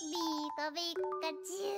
Pika Pikachu.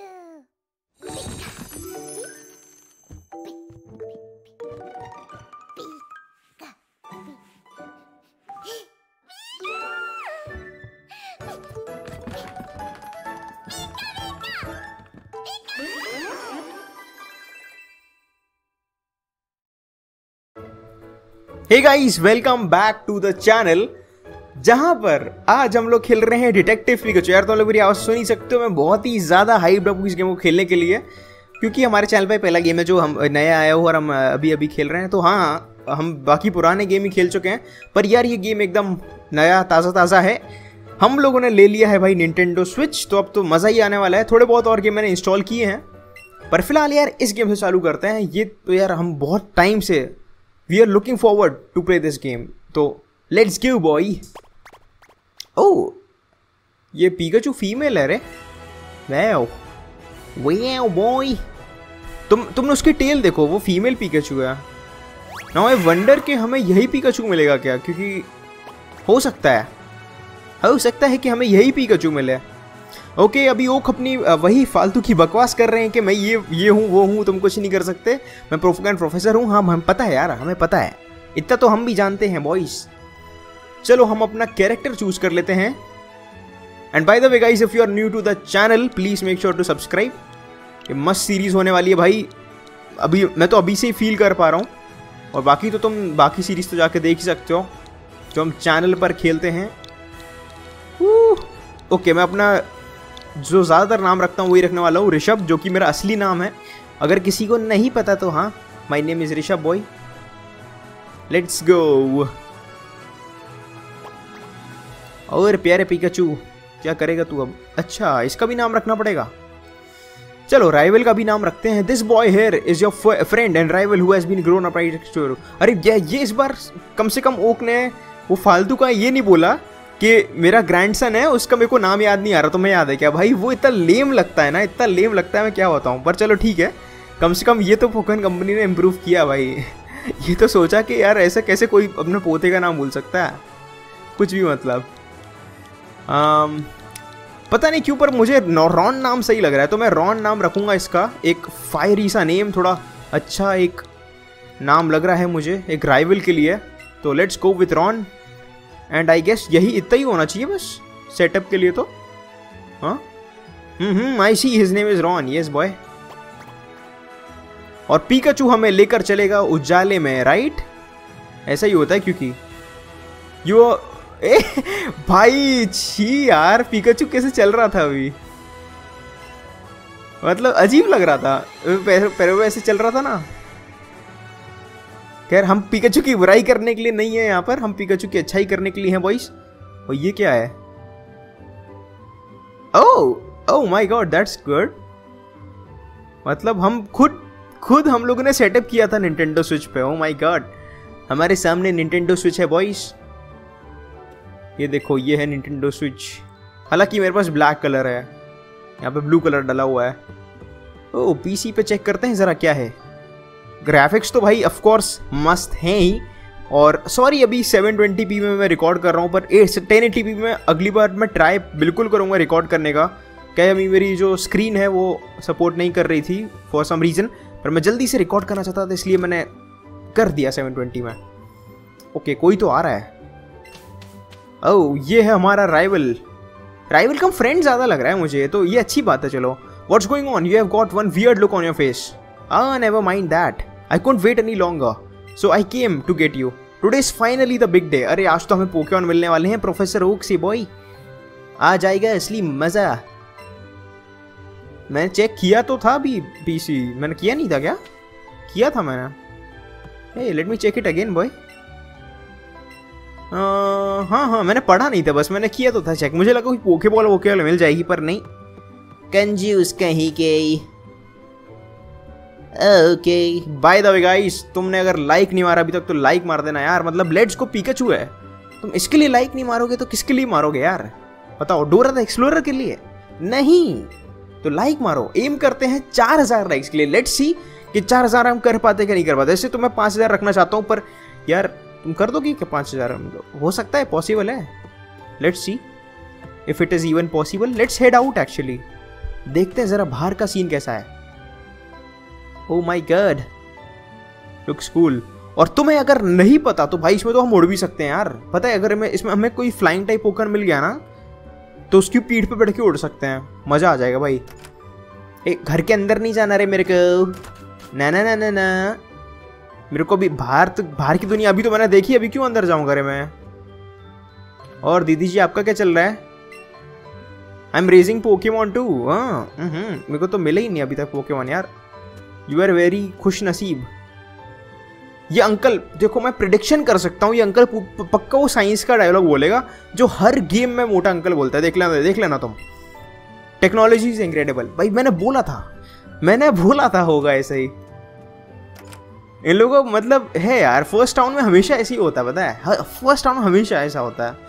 Hey guys, welcome back to the channel, जहां पर आज हम लोग खेल रहे हैं डिटेक्टिव पिकाचू। यार तुम लोग मेरी आवाज़ सुन ही सकते हो, मैं बहुत ही ज़्यादा हाइप्ड हूँ इस गेम को खेलने के लिए, क्योंकि हमारे चैनल पे पहला गेम है जो हम नया आया हो और हम अभी खेल रहे हैं। तो हाँ, हम बाकी पुराने गेम ही खेल चुके हैं, पर यार ये गेम एकदम नया ताज़ा है। हम लोगों ने ले लिया है भाई निंटेंडो स्विच, तो अब तो मज़ा ही आने वाला है। थोड़े बहुत और गेम मैंने इंस्टॉल किए हैं, पर फिलहाल यार इस गेम से चालू करते हैं। ये तो यार हम बहुत टाइम से we are looking forward to play this game, तो लेट्स गिव बॉय। ओह, ये पिकाचू फीमेल है रे। वाओ वाओ बॉय, तुमने उसकी टेल देखो, वो फीमेल पिकाचू है। नाउ आई वंडर कि हमें यही पिकाचू मिलेगा क्या, क्योंकि हो सकता है कि हमें यही पिकाचू मिले। ओके, अभी ओक अपनी वही फालतू की बकवास कर रहे हैं कि मैं ये हूँ वो हूँ, तुम कुछ नहीं कर सकते, मैं प्रोफेसर हूँ। हाँ, हमें पता है यार, हमें पता है, इतना तो हम भी जानते हैं बॉयज। चलो हम अपना कैरेक्टर चूज कर लेते हैं। And by the way guys, if you are new to the channel, please make sure to subscribe. ये मस्त सीरीज होने वाली है भाई, मैं तो अभी से ही फील कर पा रहा हूँ। और बाकी तो तुम बाकी सीरीज तो जाके देख ही सकते हो जो हम चैनल पर खेलते हैं। ओके, मैं अपना जो ज़्यादातर नाम रखता हूँ वही रखने वाला हूँ, ऋषभ, जो कि मेरा असली नाम है। अगर किसी को नहीं पता तो हाँ, my name is Rishabh boy. Let's go. और प्यारे पिकाचू, क्या करेगा तू अब? अच्छा, इसका भी नाम रखना पड़ेगा। चलो, राइवल का भी नाम रखते हैं। This boy here is your friend and rival who has been grown up right. अरे ये इस बार कम से कम ओक ने वो फालतू का ये नहीं बोला कि मेरा ग्रैंडसन है, उसका मेरे को नाम याद नहीं आ रहा। तो मैं याद है क्या भाई, वो इतना लेम लगता है ना, इतना लेम लगता है, मैं क्या बताऊँ। पर चलो ठीक है, कम से कम ये तो पोकेमॉन कंपनी ने इम्प्रूव किया भाई। ये तो सोचा कि यार ऐसा कैसे कोई अपने पोते का नाम भूल सकता है, कुछ भी मतलब। पता नहीं क्यों, पर मुझे रॉन नाम सही लग रहा है, तो मैं रॉन नाम रखूँगा इसका। एक फायरी सा नेम, थोड़ा अच्छा एक नाम लग रहा है मुझे एक राइवल के लिए। तो let's go with Ron. And I guess यही इतना ही होना चाहिए बस सेटअप के लिए तो। हाँ, I see his name is Ron, yes boy. और पिकाचू हमें लेकर चलेगा उजाले में, राइट? ऐसा ही होता है, क्योंकि यो भाई छी यार, पिकाचू कैसे चल रहा था अभी, मतलब अजीब लग रहा था, पैरों में ऐसे चल रहा था ना। खैर, हम पिकाचू की बुराई करने के लिए नहीं है यहाँ पर, हम पिकाचू की अच्छाई करने के लिए हैं बॉयज। और ये क्या है? Oh my God, that's good. मतलब हम खुद हम लोगों ने सेटअप किया था निंटेंडो स्विच पे। ओह माय गॉड, हमारे सामने निंटेंडो स्विच है बॉयज। ये देखो, ये है निंटेंडो स्विच। हालांकि मेरे पास ब्लैक कलर है, यहाँ पे ब्लू कलर डला हुआ है। ओह, पीसी पे चेक करते हैं जरा क्या है। ग्राफिक्स तो भाई ऑफ कोर्स मस्त हैं ही। और सॉरी, अभी 720p में मैं रिकॉर्ड कर रहा हूँ, पर 1080p में अगली बार मैं ट्राई बिल्कुल करूँगा रिकॉर्ड करने का। क्या अभी मेरी जो स्क्रीन है वो सपोर्ट नहीं कर रही थी फॉर सम रीज़न, पर मैं जल्दी से रिकॉर्ड करना चाहता था, इसलिए मैंने कर दिया 720 में। ओके, कोई तो आ रहा है। ओह, ये है हमारा राइवल कम फ्रेंड ज़्यादा लग रहा है मुझे, तो ये अच्छी बात है। चलो, what's going on? You have got one weird look on your face. Never mind that, I couldn't wait any longer, so I came to get you. Today is finally the big day. अरे आज तो हमें Pokemon मिलने वाले हैं professor Oak से boy. आ जाएगा असली मजा। मैंने चेक किया तो था अभी पीसी, मैंने किया नहीं था क्या? किया था मैंने। Hey, let me check it again boy. हाँ, मैंने पढ़ा नहीं था, बस मैंने किया तो था चेक। मुझे लगा कोई पोकेबॉल मिल जाएगी, पर नहीं। कंजूस कहीं के। Okay, by the way guys, तुमने अगर लाइक नहीं मारा अभी तक तो लाइक मार देना यार। मतलब लेट्स गो पिकाचू है, तुम इसके लिए लाइक नहीं मारोगे तो किसके लिए मारोगे यार? बताओ, डोरा द एक्सप्लोरर के लिए? नहीं, तो लाइक मारो। एम करते हैं 4000 लाइक्स के लिए। लेट्स सी कि 4000 हम कर पाते कि नहीं कर पाते। ऐसे तो मैं 5000 रखना चाहता हूँ, पर यार तुम कर दोगे क्या 5000? हो सकता है, पॉसिबल है। Let's see. If it is even possible let's head out actually. देखते हैं जरा बाहर का सीन कैसा है। Oh my God, looks cool. और तुम्हें अगर नहीं पता तो भाई इसमें तो हम उड़ भी सकते हैं यार। पता है अगर इसमें हमें कोई फ्लाइंग टाइप पोकेमॉन मिल गया ना तो उसकी पीठ पे बैठ के उड़ सकते हैं, मजा आ जाएगा भाई। एक घर के अंदर नहीं जाना रे मेरे को, ना ना ना ना ना, मेरे को भी बाहर की दुनिया अभी तो मैंने देखी, अभी क्यों अंदर जाऊंगा रे मैं। और दीदी जी आपका क्या चल रहा है? I am raising Pokemon too. मेरे को तो मिले ही नहीं अभी तक पोकेमॉन यार। यू आर वेरी खुश नसीब। ये अंकल देखो, मैं प्रिडिक्शन कर सकता हूँ, ये अंकल पक्का वो साइंस का डायलॉग बोलेगा जो हर गेम में मोटा अंकल बोलता है। देख लेना तुम। Technology is incredible. भाई मैंने बोला था होगा ऐसे ही। इन लोगों को मतलब है यार, फर्स्ट टाउन में हमेशा ऐसे ही होता है, पता है, फर्स्ट टाउन में हमेशा ऐसा होता है।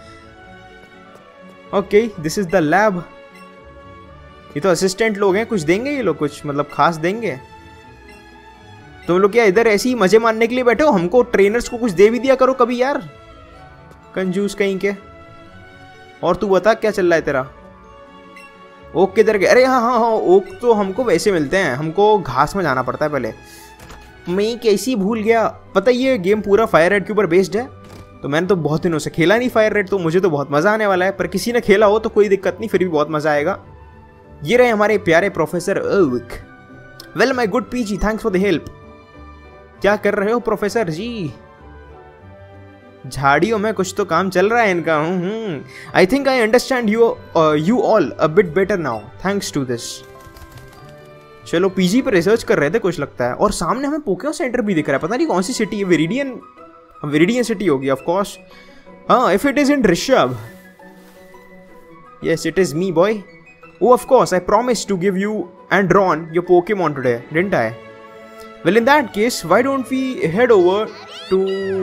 Okay this is the lab. ये तो असिस्टेंट लोग हैं, कुछ देंगे ये लोग, कुछ मतलब खास देंगे। तुम लोग क्या इधर ऐसे ही मजे मारने के लिए बैठे हो? हमको ट्रेनर्स को कुछ दे भी दिया करो कभी यार, कंजूस कहीं के। और तू बता क्या चल रहा है तेरा? ओक किधर गया? अरे हाँ, ओक तो हमको वैसे मिलते हैं, हमको घास में जाना पड़ता है पहले। मैं कैसी भूल गया। पता ये गेम पूरा फायर रेड के ऊपर बेस्ड है, तो मैंने तो बहुत दिनों से खेला नहीं फायर रेड, तो मुझे तो बहुत मजा आने वाला है। पर किसी ने खेला हो तो कोई दिक्कत नहीं, फिर भी बहुत मजा आएगा। ये रहे हमारे प्यारे professor Oak. Well my good Pidgey, thanks for the help. क्या कर रहे हो प्रोफेसर जी? झाड़ियों में कुछ तो काम चल रहा है इनका। I think I understand you all a bit better now thanks to this. चलो पीजी पर रिसर्च कर रहे थे कुछ लगता है। और सामने हमें पोकेमॉन सेंटर भी दिख रहा है, पता नहीं कौन सी सिटी है। विरिडियन सिटी होगी ऑफ कोर्स। हाँ, if it is in Rishabh. Yes it is me boy. Oh of course, I promised to give you and Ron your Pokemon today, didn't I? Well in that case, why don't we head over to...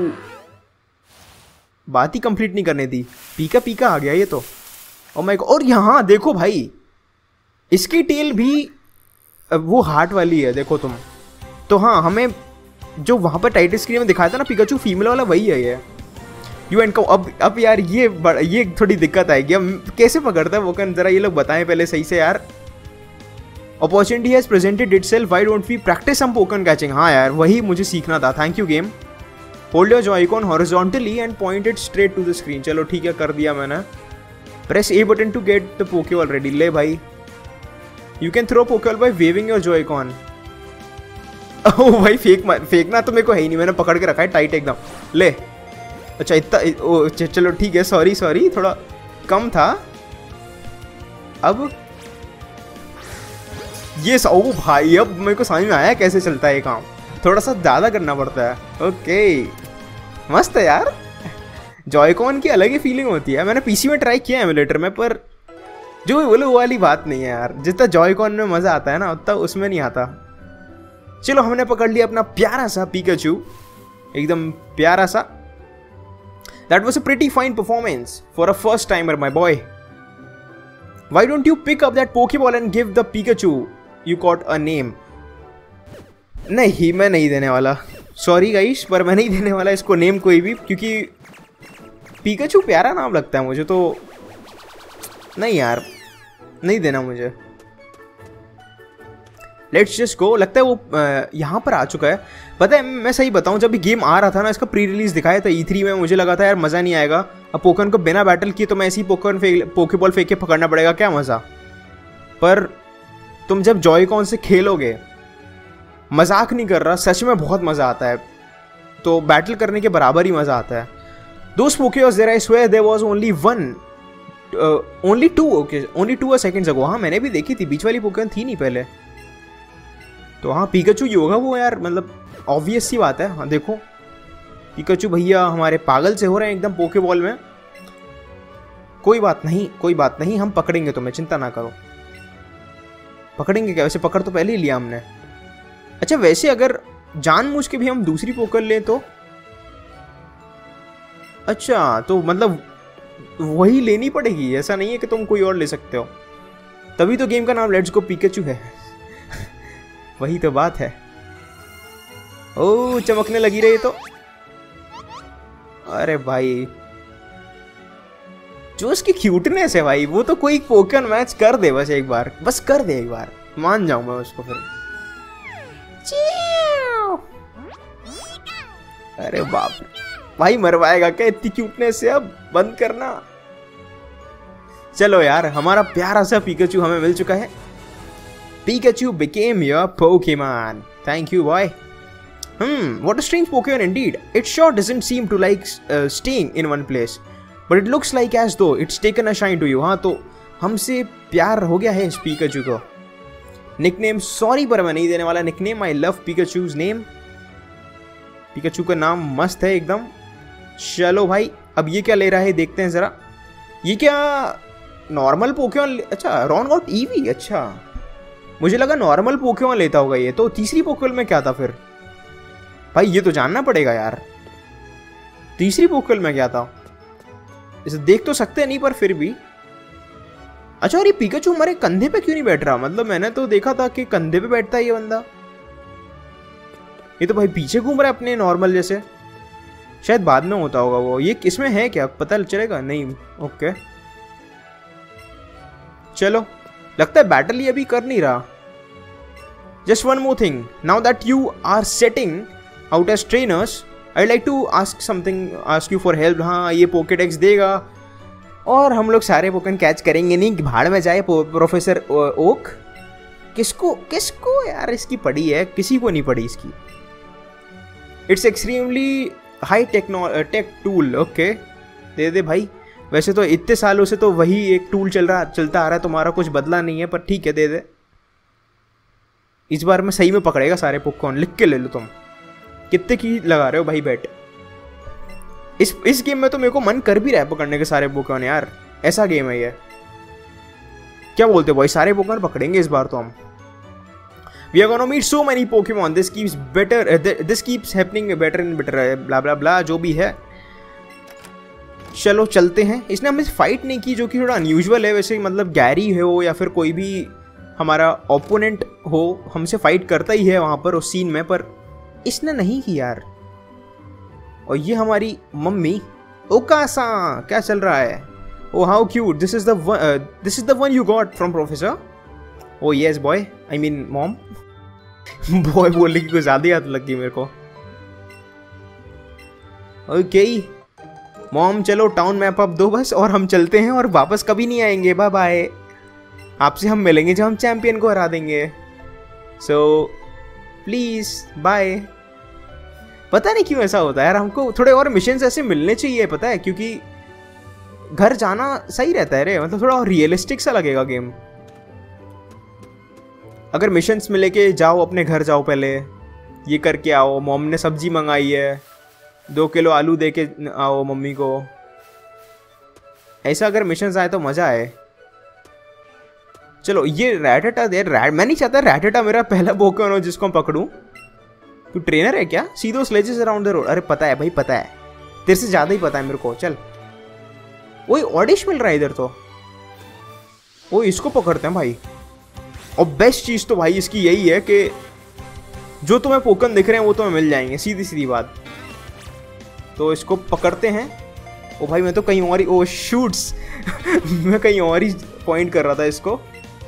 बात ही complete नहीं करने दी, पीका आ गया ये तो। Oh my God, और यहाँ देखो भाई, इसकी टेल भी वो हार्ट वाली है, देखो तुम तो। हाँ, हमें जो वहाँ पर टाइटल स्क्रीन में दिखाया था ना पिकाचू फीमेल वाला, वही है ये। यू एंड अब यार ये थोड़ी दिक्कत आएगी। अब कैसे पकड़ता है वो कन, जरा ये लोग बताएं पहले सही से यार। Opportunity has presented itself, why don't we practice some Pokemon catching. हाँ यार वही मुझे सीखना था, thank you game. Hold your JoyCon horizontally and point it straight to the screen. चलो ठीक है, कर दिया मैंने। Press A button to get the Pokeball ready. ले भाई, you can throw Pokeball by waving your JoyCon. Oh भाई फेंकना तो मेरे को है ही नहीं, मैंने पकड़ के रखा है टाइट एकदम। ले अच्छा इतना, चलो ठीक है, सॉरी थोड़ा कम था। अब ये ओ भाई, अब मेरे को समझ में आया कैसे चलता है ये काम, थोड़ा सा ज़्यादा करना पड़ता है। ओके मस्त है यार, जॉयकॉन की अलग ही फीलिंग होती है। मैंने पीसी में ट्राई किया है एमुलेटर में, पर जो बोले वो वाली बात नहीं है यार। जितना जॉयकॉन में मज़ा आता है ना, उतना उसमें नहीं आता। चलो हमने पकड़ लिया अपना प्यारा सा पिकाचू, एकदम प्यारा सा। That was a pretty fine performance for a first timer, my boy. Why don't you pick up that Pokeball and give the Pikachu you got a name? नहीं, मैं नहीं देने वाला, सॉरी गाइस, पर मैं नहीं देने वाला इसको नेम कोई भी, क्योंकि पिकाचू प्यारा नाम लगता है मुझे तो। नहीं यार, नहीं देना मुझे। Let's just go. लगता है वो यहाँ पर आ चुका है। पता है मैं सही बताऊँ, जब भी गेम आ रहा था ना, इसका प्री रिलीज दिखाया था E3 में, मुझे लगा था यार मज़ा नहीं आएगा। अब पोकेमॉन को बिना बैटल किए तो मैं ऐसी पोकेबॉल फेंक के पकड़ना पड़ेगा, क्या मज़ा। पर तुम जब जॉयकॉन से खेलोगे, मजाक नहीं कर रहा, सच में बहुत मज़ा आता है। तो बैटल करने के बराबर ही मज़ा आता है। Those Pokemons there I swear there was only one, only two seconds ago. हाँ मैंने भी देखी थी, बीच वाली पोकेमॉन थी नहीं पहले तो। हाँ पिकाचू ही होगा वो यार, मतलब ऑब्वियस सी बात है। हाँ देखो पिकाचू भैया हमारे पागल से हो रहे हैं एकदम पोकेबॉल में। कोई बात नहीं, हम पकड़ेंगे तुम्हें, चिंता ना करो। पकड़ेंगे क्या, वैसे पकड़ तो पहले ही लिया हमने। अच्छा वैसे अगर जानबूझ के भी हम दूसरी पोकेबॉल लें तो, अच्छा तो मतलब वही लेनी पड़ेगी, ऐसा नहीं है कि तुम कोई और ले सकते हो। तभी तो गेम का नाम लेट्स गो पिकाचू है। वही तो बात है। ओह चमकने लगी रही तो, अरे भाई जो उसकी क्यूटनेस है भाई, वो तो कोई पोकेमॉन मैच कर दे बस एक बार, बस कर दे एक बार, मान जाऊं मैं उसको फिर। अरे बाप रे भाई, मरवाएगा क्या इतनी क्यूटनेस से? अब बंद करना। चलो यार, हमारा प्यारा सा पिकाचू हमें मिल चुका है। Pikachu became your Pokemon. Thank you, boy. What a strange Pokemon indeed. It sure doesn't seem to like staying in one place, but it looks like as though it's taken a shine to you. हाँ, तो हमसे प्यार हो गया है इस Pikachu को। Nickname sorry पर मैं नहीं देने वाला nickname. I love Pikachu's name. Pikachu का नाम मस्त है एकदम। चलो भाई, अब ये क्या ले रहा है देखते हैं जरा। ये क्या नॉर्मल पोकेमॉन? अच्छा, रॉन गॉट ईवी। अच्छा, मुझे लगा नॉर्मल पोकेमॉन लेता होगा ये। तो तीसरी पोकेमॉन में क्या था फिर भाई? ये तो जानना पड़ेगा यार, तीसरी पोकेमॉन में क्या था। इसे देख तो सकते नहीं पर फिर भी। अच्छा, और ये पिकाचू हमारे कंधे पे क्यों नहीं बैठ रहा? मतलब मैंने तो देखा था कि कंधे पे बैठता है ये बंदा। ये तो भाई पीछे घूम रहा है अपने नॉर्मल जैसे। शायद बाद में होता होगा वो। ये किसमें है क्या पता चलेगा? नहीं। ओके, चलो, लगता है बैटल ये अभी कर नहीं रहा। Just one more thing, now that you are setting out as trainers, I like to ask something, ask you for help. हाँ, ये पोकेडेक्स देगा और हम लोग सारे पोकेमॉन कैच करेंगे। नहीं भाड़ में जाए प्रोफेसर ओक। किसको किसको यार इसकी पड़ी है? किसी को नहीं पड़ी इसकी। It's extremely high tech tool. Okay, दे दे भाई। वैसे तो इतने सालों से तो वही एक टूल चलता आ रहा है, तुम्हारा कुछ बदला नहीं है, पर ठीक है, दे दे। इस बार मैं सही में पकड़ेगा सारे पोकेमॉन। लिख के ले लो तुम। कितने की लगा रहे हो भाई बेट? इस गेम में तो मेरे को मन कर भी रहा है पकड़ने के सारे पोकेमॉन यार। ऐसा गेम है ये। क्या बोलते हो भाई? सारे पोकेमॉन पकड़ेंगे इस बार तो हम। We are gonna meet so many Pokemon. This keeps better. This keeps happening better and better. Blah blah blah. जो भी है, चलो चलते हैं। इसने हमें फाइट नहीं की, जो कि थोड़ा अनयूजुअल है वैसे। मतलब गैरी हो या फिर कोई भी हमारा ओपोनेंट हो, हमसे फाइट करता ही है वहाँ पर उस सीन में, पर इसने नहीं की यार। और ये हमारी मम्मी ओकासा, क्या चल रहा है? Oh how cute, this is the one you got from professor. Oh yes boy, I mean mom. Boy बोलने की कुछ ज़्यादा याद लग गई मेरे को। ओके मॉम, चलो टाउन मैप अप दो बस और हम चलते हैं और वापस कभी नहीं आएंगे। Bye bye. आपसे हम मिलेंगे जब हम चैंपियन को हरा देंगे। So please bye. पता नहीं क्यों ऐसा होता है यार, हमको थोड़े और मिशंस ऐसे मिलने चाहिए, पता है, क्योंकि घर जाना सही रहता है रे। मतलब थोड़ा और रियलिस्टिक सा लगेगा गेम। अगर मिशंस मिले के जाओ अपने घर जाओ, पहले ये करके आओ, मॉम ने सब्जी मंगाई है, 2 किलो आलू दे के आओ मम्मी को। ऐसा अगर मिशंस आए तो मज़ा आए। चलो, ये रैटेटा दे। मैं नहीं चाहता रैटेटा मेरा पहला पोकेमॉन हो जिसको मैं पकड़ूं। तू ट्रेनर है क्या? सीधो स्लेजेस अराउंड द रोड। अरे पता है भाई, पता है, तेरे से ज़्यादा ही पता है मेरे को। चल, वही ऑडिश मिल रहा है इधर तो। वो इसको पकड़ते हैं भाई। और बेस्ट चीज़ तो भाई इसकी यही है कि जो तुम्हें पोकेमॉन दिख रहे हैं वो तुम्हें मिल जाएंगे, सीधी सीधी बात। तो इसको पकड़ते हैं। ओ भाई, मैं तो कहीं और ही, ओ शूट्स मैं कहीं और ही पॉइंट कर रहा था इसको।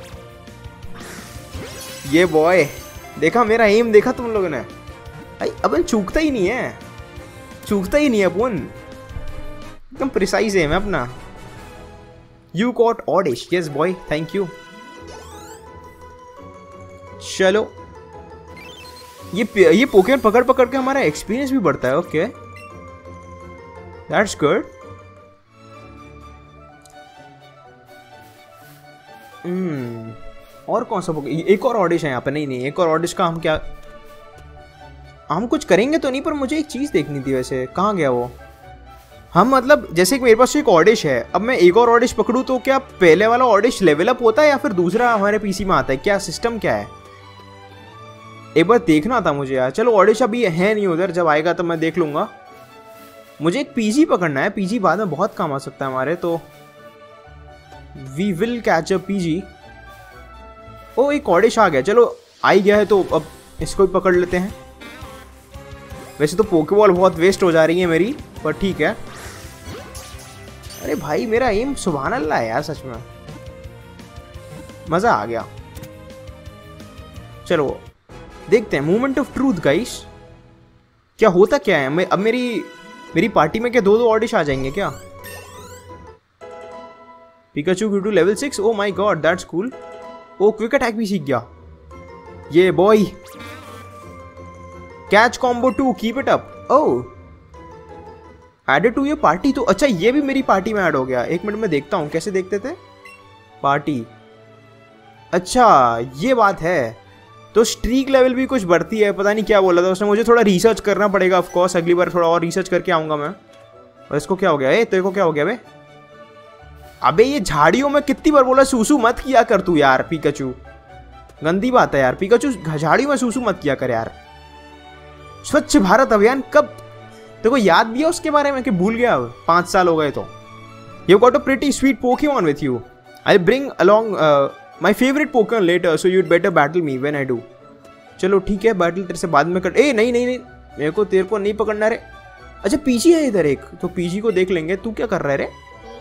ये बॉय, देखा मेरा एम देखा तुम लोगों ने भाई? अपन चूकता ही नहीं है, चूकता ही नहीं है अपन, एकदम प्रिसाइज एम है अपना। You got Oddish. Yes boy, thank you. चलो, ये पोकेमॉन पकड़ पकड़ के हमारा एक्सपीरियंस भी बढ़ता है। Okay, that's good. और कौन सा एक और ऑडिश है यहाँ पे? नहीं, एक और ऑडिश का हम क्या, हम कुछ करेंगे तो नहीं, पर मुझे एक चीज़ देखनी थी वैसे। कहाँ गया वो? हम मतलब जैसे कि मेरे पास एक ऑडिश है, अब मैं एक और ऑडिश पकड़ूँ तो क्या पहले वाला ऑडिश लेवल अप होता है या फिर दूसरा हमारे पीसी में आता है? क्या सिस्टम क्या है? एक बार देखना था मुझे यार। चलो, ऑडिश अभी है नहीं उधर, जब आएगा तो मैं देख लूँगा। मुझे एक पीजी पकड़ना है। पीजी बाद में बहुत काम आ सकता है हमारे, तो we will catch a Pidgey. Oh, एक ऑडिश आ गया। चलो, आ ही गया है तो अब इसको भी पकड़ लेते हैं। वैसे तो पोकेबॉल बहुत वेस्ट हो जा रही है मेरी, पर ठीक है। अरे भाई मेरा एम सुभान अल्लाह है यार, सच में मजा आ गया। चलो देखते हैं मूवमेंट ऑफ ट्रूथ गाइस, क्या होता क्या है। अब मेरी पार्टी में क्या 2-2 ऑडिश आ जाएंगे क्या? Pikachu grew to level 6, oh my God that's cool. Oh quick attack भी सीख गया ये boy. Catch combo 2, keep it up. Oh added to your party, तो अच्छा ये भी मेरी पार्टी में ऐड हो गया। एक मिनट में देखता हूँ कैसे देखते थे पार्टी। अच्छा ये बात है, तो स्ट्रीक लेवल भी कुछ बढ़ती है, पता नहीं क्या बोला था उसने। मुझे थोड़ा रिसर्च करना पड़ेगा ऑफ कोर्स, अगली बार थोड़ा और रिसर्च करके आऊंगा मैं। और इसको क्या हो गया? ए तेरे को क्या हो गया बे? अबे ये झाड़ियों में कितनी बार बोला सूसू मत किया कर तू यार पिकाचू, गंदी बात है यार। पिकाचू झाड़ियों में सूसू मत किया कर यार। स्वच्छ भारत अभियान कब तेरे को याद भी है उसके बारे में कि भूल गया? 5 साल हो गए तो। You got a pretty sweet Pokemon with you, I bring along my favourite Pokemon later, so you'd better battle me when I do. चलो ठीक है बैटल तेरे से बाद में कर। ए नहीं नहीं नहीं मेरे को तेरे को नहीं पकड़ना रे। अच्छा पीजी है इधर एक, तो पीजी को देख लेंगे। तू क्या कर रहा है रे?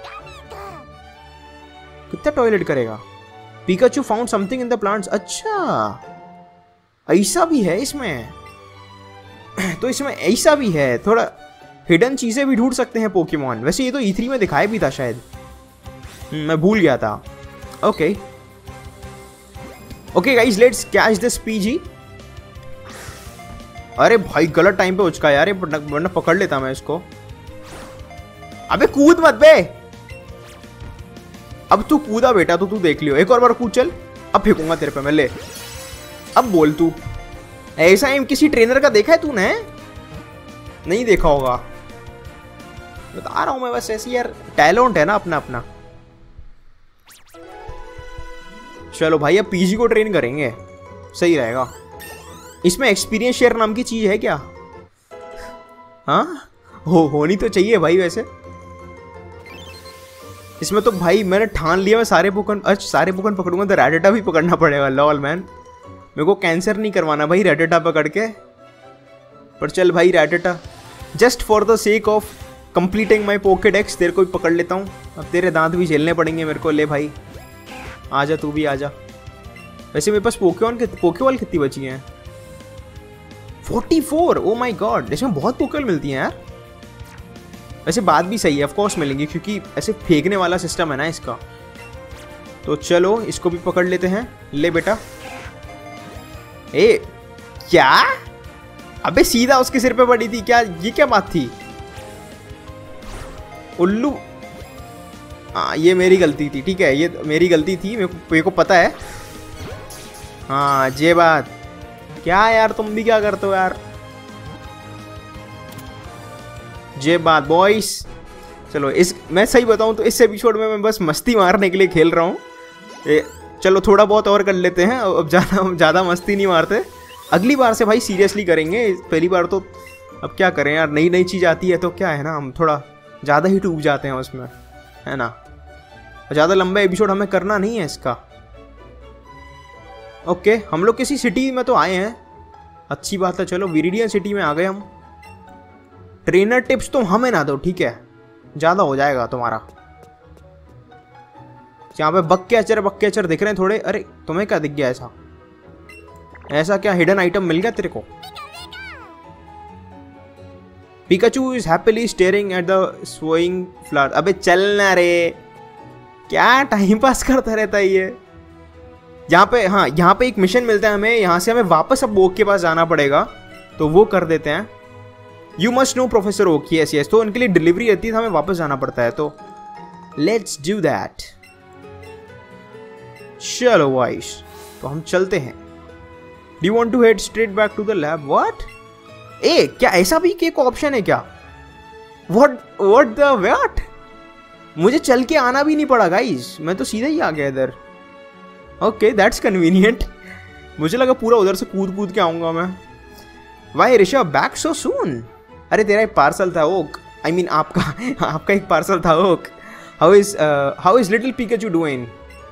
कितना टॉयलेट करेगा? Pikachu found something in the plants. अच्छा ऐसा भी है इसमें, तो इसमें ऐसा भी है, थोड़ा हिडन चीजें भी ढूंढ सकते हैं पोकेमॉन। वैसे ये तो E3 में दिखाया भी था शायद, मैं भूल गया था। Okay okay guys let's catch this Pidgey. अरे भाई गलत टाइम पे उचका यार, वरना पकड़ लेता मैं इसको। अबे कूद मत बे। अब तू कूदा बेटा, तो तू देख लियो। एक और बार कूद चल, अब फेंकूंगा तेरे पे मैं। ले अब बोल तू। ऐसा एम किसी ट्रेनर का देखा है तूने? नहीं देखा होगा, बता रहा हूं मैं बस। ऐसी यार टैलेंट है ना अपना अपना। चलो भाई अब पीजी को ट्रेन करेंगे, सही रहेगा। इसमें एक्सपीरियंस शेयर नाम की चीज है क्या? हाँ होनी तो चाहिए भाई। वैसे इसमें तो भाई मैंने ठान लिया मैं सारे पोकेमॉन पकड़ूंगा, तो रैडेटा भी पकड़ना पड़ेगा। लॉल मैन, मेरे को कैंसर नहीं करवाना भाई रैडेटा पकड़ के। पर चल भाई Rattata, just for the sake of completing my Pokedex तेरे को भी पकड़ लेता हूँ। अब तेरे दांत भी झेलने पड़ेंगे मेरे को। ले भाई आजा, तू भी आजा। वैसे मेरे पास पोकेबॉल कितनी बची हैं? 44। ओ माय गॉड, इसमें बहुत पोकेबॉल मिलती हैं यार। वैसे बात भी सही है, ऑफ कोर्स मिलेंगी, क्योंकि ऐसे फेंकने वाला सिस्टम है ना इसका। तो चलो इसको भी पकड़ लेते हैं। ले बेटा। ए क्या? अबे सीधा उसके सिर पे पड़ी थी क्या? ये क्या बात थी उल्लू? हाँ ये मेरी गलती थी, ठीक है, ये मेरी गलती थी, मेरे को पता है। हाँ ये बात। क्या यार तुम भी क्या करते हो यार? ये बात बॉयस। चलो मैं सही बताऊं तो इस एपिसोड में मैं बस मस्ती मारने के लिए खेल रहा हूँ। चलो थोड़ा बहुत और कर लेते हैं, अब ज़्यादा मस्ती नहीं मारते। अगली बार से भाई सीरियसली करेंगे। पहली बार तो अब क्या करें यार, नई चीज़ आती है तो क्या है ना, हम थोड़ा ज़्यादा ही डूब जाते हैं उसमें, है ना। ज़्यादा लंबा एपिसोड हमें करना नहीं है इसका। ओके हम लोग किसी सिटी में तो आए हैं, अच्छी बात है। चलो विरिडियन सिटी में आ गए हम। ट्रेनर टिप्स तो हमें ना दो, ठीक है, ज़्यादा हो जाएगा तुम्हारा। यहाँ पे बक्केचर दिख रहे हैं थोड़े। अरे तुम्हें क्या दिख गया ऐसा क्या हिडन आइटम मिल गया तेरे को? Pikachu is happily staring at the swing flower. अबे चलना रे, क्या टाइम पास करता रहता है ये। यहाँ पे हाँ यहाँ पे एक मिशन मिलता है हमें, यहाँ से हमें वापस अब ओक के पास जाना पड़ेगा, तो वो कर देते हैं। You must know professor Oak. Yes तो उनके लिए डिलीवरी रहती है, तो हमें वापस जाना पड़ता है, तो लेट्स डू दैट। चलो वाइस तो हम चलते हैं। Do you want to head straight back to the lab? What? ए क्या ऐसा भी एक ऑप्शन है क्या? What the what? मुझे चल के आना भी नहीं पड़ा गाइस, मैं तो सीधा ही आ गया इधर। Okay that's convenient. मुझे लगा पूरा उधर से कूद के आऊंगा मैं। Why Rishabh back so soon? अरे तेरा एक पार्सल था ओक, आई मीन आपका एक पार्सल था Oak. How is little Pikachu doing?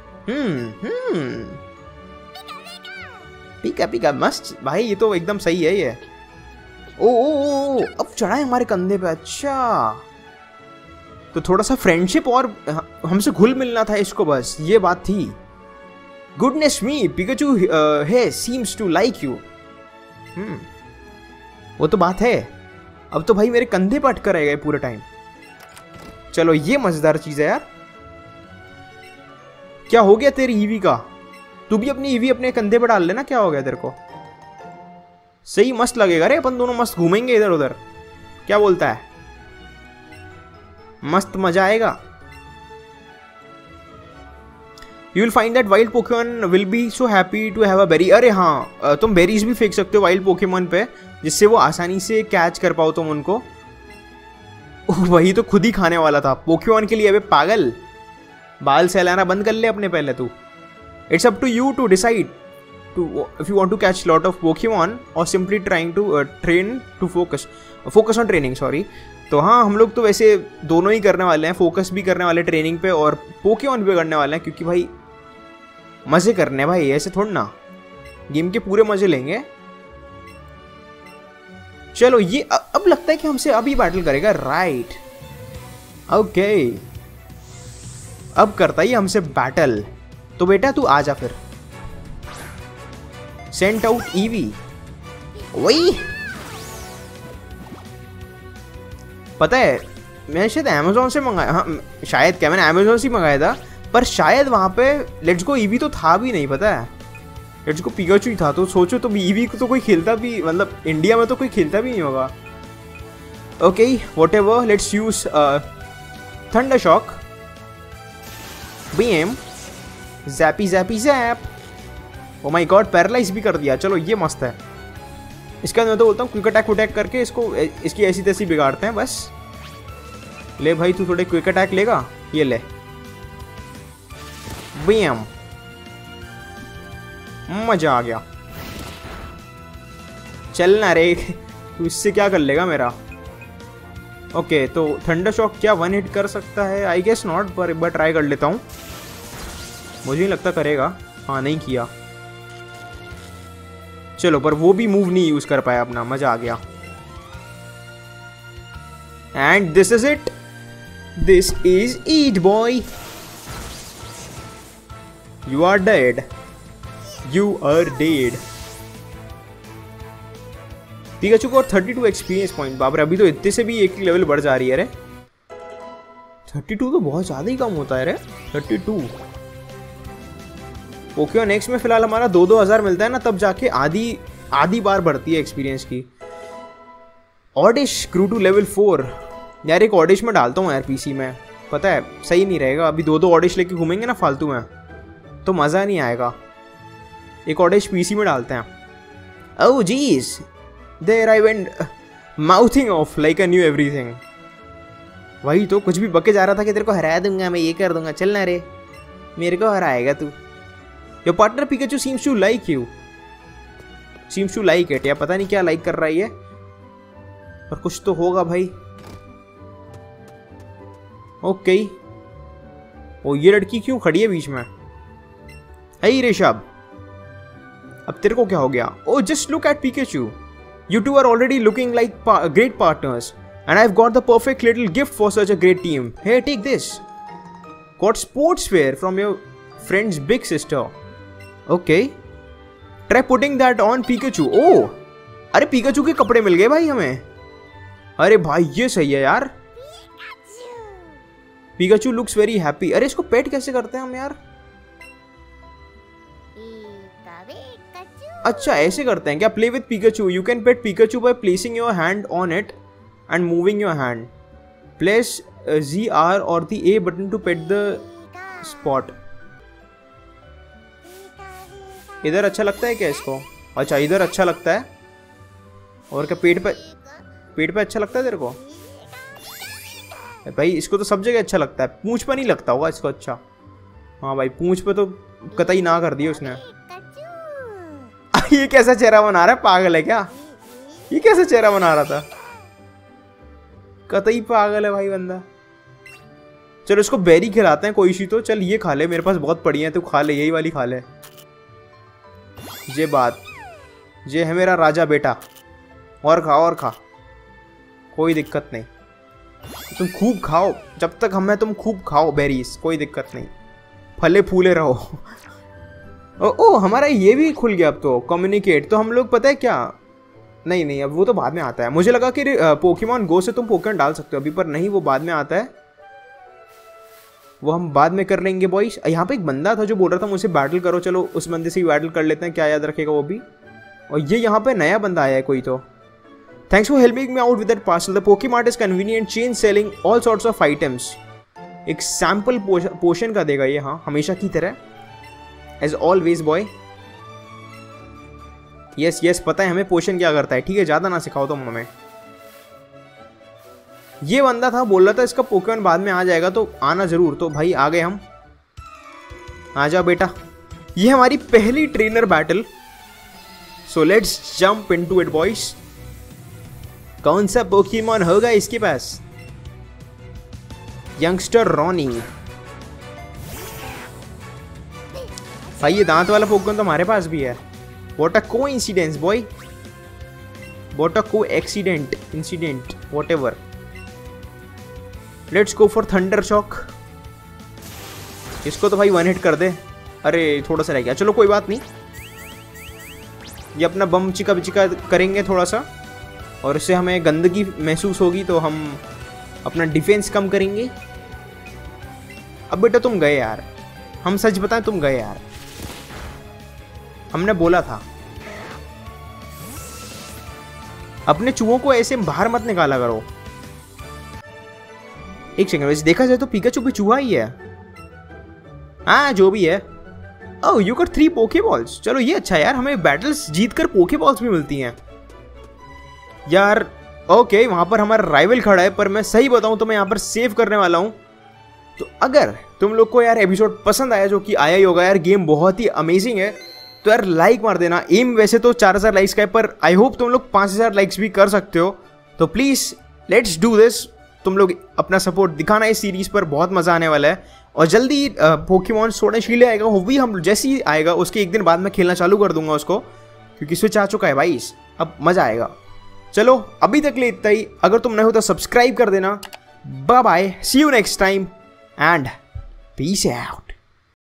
Pika मस्त भाई, ये तो एकदम सही है ये। ओ अब चढ़ा है हमारे कंधे पे। अच्छा तो थोड़ा सा फ्रेंडशिप और हमसे घुल मिलना था इसको, बस ये बात थी। गुडनेस मी, पिकाचू है सीम्स टू लाइक यू। वो तो बात है। अब तो भाई मेरे कंधे पर अटका रहेगा पूरे टाइम। चलो ये मजेदार चीज है यार। क्या हो गया तेरी ईवी का? तू भी अपनी ईवी अपने कंधे पर डाल लेना। क्या हो गया तेरे को? सही मस्त लगेगा रे, अपन दोनों मस्त घूमेंगे इधर उधर। क्या बोलता है? मस्त मजा आएगा। You will find that wild Pokemon will be so happy to have a berry। अरे हाँ, तुम बेरीज भी फेंक सकते हो वाइल्ड पोकेमॉन पे, जिससे वो आसानी से कैच कर पाओ तुम उनको। वही तो खुद ही खाने वाला था पोकेमॉन के लिए। अबे पागल, बाल सहलाना बंद कर ले अपने पहले तू। It's up to you to decide to if you want to catch lot of Pokemon और simply trying to train to focus on training. Sorry. तो हाँ, हम लोग तो वैसे दोनों ही करने वाले हैं, फोकस भी करने वाले ट्रेनिंग पे और पोकेमॉन भी करने वाले हैं, क्योंकि भाई मजे करने भाई, ऐसे थोड़ा ना, गेम के पूरे मजे लेंगे। चलो ये अब लगता है कि हमसे अभी बैटल करेगा, राइट? ओके, अब करता ही हमसे बैटल। तो बेटा तू आजा फिर। Sent out Eevee. वही पता है, मैंने शायद अमेजोन से मंगाया। हाँ शायद, क्या मैंने अमेजोन से मंगाया था, पर शायद वहां पे लेट्स गो ईवी तो था भी नहीं। पता है, लेट्स गो पिकाचू ही था। तो सोचो, तो ईवी को तो कोई खेलता भी, मतलब इंडिया में तो कोई खेलता भी नहीं होगा। Okay whatever, let's use thunder shock, बीएम, जैपी जैपी जैप। ओ माय गॉड, पैरालाइज भी कर दिया। चलो ये मस्त है। इसका मैं तो बोलता हूँ क्विक अटैक करके इसको, इसकी ऐसी तैसी बिगाड़ते हैं बस। ले भाई तू थोड़े क्विक अटैक लेगा, ये ले। बीएम, मजा आ गया। चलना रे, तू इससे क्या कर लेगा मेरा? ओके तो थंडर शॉक क्या वन हिट कर सकता है? आई गेस नॉट, पर एक बार ट्राई कर लेता हूँ। मुझे नहीं लगता करेगा। हाँ नहीं किया। चलो, पर वो भी मूव नहीं यूज कर पाया अपना। मजा आ गया। And this is it, this is it boy. You are dead. You are dead. Pikachu को 32 एक्सपीरियंस पॉइंट। बाप रे, अभी तो इतने से भी एक लेवल बढ़ जा रही है रे। 32 तो बहुत ज्यादा ही कम होता है रे। 32 पोकेमॉन नेक्स्ट में फिलहाल हमारा 2-2 हज़ार मिलता है ना, तब जाके आधी बार बढ़ती है एक्सपीरियंस की। ऑडिश ग्रू टू लेवल 4। यार एक ऑडिश में डालता हूँ यार पीसी में, पता है सही नहीं रहेगा। अभी 2-2 ऑडिश लेके घूमेंगे ना फालतू में, तो मज़ा नहीं आएगा। एक ऑडिश पीसी में डालते हैं। Oh geez, there I went mouthing off like a new everything. वही तो, कुछ भी बके जा रहा था कि तेरे को हरा दूंगा मैं, ये कर दूंगा। चलना रे, मेरे को हराएगा तू। Your partner Pikachu seems to like you. Seems to like it, या पता नहीं क्या लाइक कर रहा है ये, पर कुछ तो होगा भाई। ओके, ओ ये लड़की क्यों खड़ी है बीच में? हे ऋषभ, अब तेरे को क्या हो गया? Oh just look at Pikachu, you two are already looking like great partners and I've got the perfect little gift for such a great team. Here, take this. Got sportswear from your friend's big sister. Okay, try putting that on Pikachu. Oh, अरे Pikachu के कपड़े मिल गए भाई हमें। अरे भाई ये सही है यार। Pikachu looks very happy। अरे इसको पेट कैसे करते हैं हम यार? अच्छा ऐसे करते हैं क्या? Play with Pikachu, you can pet Pikachu by placing your hand on it and moving your hand. Place ZR और the A button to pet the spot. इधर अच्छा लगता है क्या इसको? अच्छा इधर अच्छा लगता है, और क्या पेट पे अच्छा लगता है तेरे को? भाई इसको तो सब जगह अच्छा लगता है, पूंछ पे नहीं लगता होगा इसको। अच्छा हाँ भाई, पूंछ पे तो कतई ना कर दिया उसने। ये कैसा चेहरा बना रहा है? पागल है क्या? ये कैसा चेहरा बना रहा था? कतई पागल है भाई बंदा। चलो इसको बेरी खिलाते हैं कोई सी तो। चल ये खा ले, मेरे पास बहुत पड़ी है, तू खा ले, यही वाली खा ले। ये बात, ये है मेरा राजा बेटा। और खा और खा, कोई दिक्कत नहीं। तुम खूब खाओ, जब तक हम हैं तुम खूब खाओ बेरीज, कोई दिक्कत नहीं, फले फूले रहो। ओ हमारा ये भी खुल गया अब तो, कम्युनिकेट। तो हम लोग पता है क्या, नहीं अब वो तो बाद में आता है। मुझे लगा कि पोकेमॉन गो से तुम पोकेमॉन डाल सकते हो अभी, पर नहीं, वो बाद में आता है, वो हम बाद में कर लेंगे बॉयज। यहाँ पे एक बंदा था जो बोल रहा था मुझसे बैटल करो, चलो उस बंदे से ही बैटल कर लेते हैं, क्या याद रखेगा वो भी। और ये यहाँ पे नया बंदा आया है कोई तो। Thanks for helping me out with that parcel, the Poke Mart is convenient, change selling all sorts of items. एक सैम्पल पोशन का देगा ये, हाँ हमेशा की तरह, एज ऑलवेज बॉय। यस पता है हमें पोशन क्या करता है, ठीक है ज़्यादा ना सिखाओ तुम हमें। ये बंदा था बोल रहा था इसका पोकेमॉन बाद में आ जाएगा, तो आना जरूर। तो भाई आ गए हम, आ जाओ बेटा। ये हमारी पहली trainer battle, so let's jump into it boys. कौन सा पोकेमॉन होगा इसके पास? Youngster Ronnie. भाई ये दांत वाला पोकेमॉन तो हमारे पास भी है। What a coincidence boy, what a co accident, incident, whatever. Let's go for thunder shock. इसको तो भाई वन हिट कर दे। अरे थोड़ा सा रह गया, चलो कोई बात नहीं। ये अपना बम चिका बिचिका करेंगे थोड़ा सा, और इससे हमें गंदगी महसूस होगी तो हम अपना डिफेंस कम करेंगे। अब बेटा तुम गए यार, हम सच बताएं तुम गए यार, हमने बोला था। अपने चूहों को ऐसे बाहर मत निकाला करो। एक सेकंड, वैसे देखा जाए तो पिकाचू भी चूहा ही है। हाँ जो भी है। ओह यू गॉट 3 पोकेबॉल्स, चलो ये अच्छा है यार, हमें बैटल्स जीतकर पोकेबॉल्स भी मिलती हैं यार। ओके वहां पर हमारा राइवल खड़ा है, पर मैं सही बताऊं तो मैं यहाँ पर सेव करने वाला हूं। तो अगर तुम लोग को यार एपिसोड पसंद आया, जो कि आया ही होगा यार, गेम बहुत ही अमेजिंग है, तो यार लाइक मार देना। एम वैसे तो 4000 लाइक्स का है, पर आई होप तुम लोग 5000 लाइक्स भी कर सकते हो। तो प्लीज लेट्स डू दिस। तुम लोग अपना सपोर्ट दिखाना इस सीरीज पर, बहुत मजा आने वाला है। और जल्दी पोकेमॉन स्वॉर्ड एंड शील्ड आएगा, वो भी हम जैसे ही आएगा उसके एक दिन बाद मैं खेलना चालू कर दूंगा उसको, क्योंकि स्विच आ चुका है भाई, अब मजा आएगा। चलो अभी तक लिए इतना ही, अगर तुम नए हो तो सब्सक्राइब कर देना। Bye bye, see you next time and peace out.